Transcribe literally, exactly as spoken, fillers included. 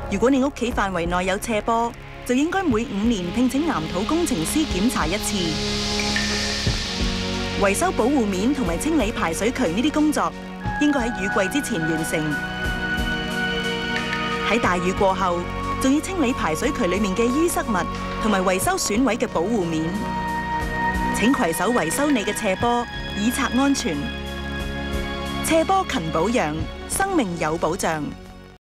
如果你屋企範圍內有斜坡，就應該每五年聘請岩土工程師檢查一次。維修保護面同埋清理排水渠呢啲工作，應該喺雨季之前完成。喺大雨過後，仲要清理排水渠裏面嘅淤塞物，同埋維修損毀嘅保護面。請攜手維修你嘅斜坡，以策安全。斜坡勤保養，生命有保障。